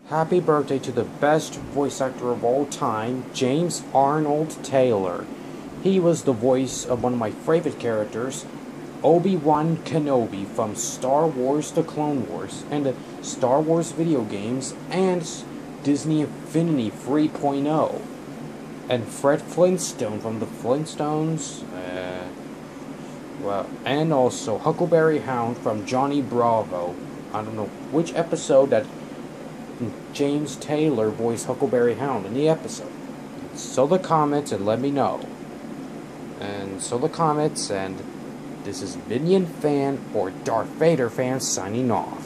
Happy birthday to the best voice actor of all time, James Arnold Taylor. He was the voice of one of my favorite characters, Obi-Wan Kenobi from Star Wars The Clone Wars, and the Star Wars video games, and Disney Infinity 3.0. And Fred Flintstone from the Flintstones, and also Huckleberry Hound from Johnny Bravo. I don't know which episode that James Taylor voiced Huckleberry Hound in the episode. So the comments and let me know. And so the comments, and this is Minion fan or Darth Vader fan signing off.